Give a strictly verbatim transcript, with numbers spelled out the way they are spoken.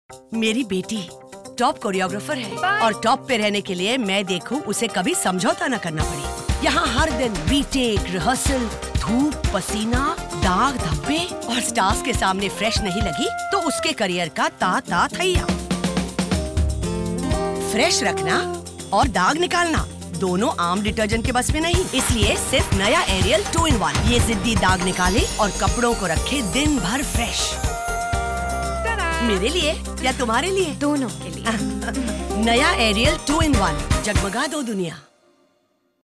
मेरी बेटी top choreographer है और टॉप पे रहने के लिए मैं देखूं उसे कभी समझौता न करना पड़े। यहाँ हर दिन रीटेक, रिहर्सल, धूप, पसीना, दाग धब्बे और स्टार्स के सामने फ्रेश नहीं लगी तो उसके करियर का ता ता थैया। फ्रेश रखना और दाग निकालना दोनों आम डिटर्जेंट के बस में नहीं, इसलिए सिर्फ नया एरियल टू इन वन। ये जिद्दी दाग निकाले और कपड़ों को रखे दिन भर फ्रेश। मेरे लिए या तुम्हारे लिए? दोनों के लिए। नया एरियल टू इन वन, जगमगा दो दुनिया।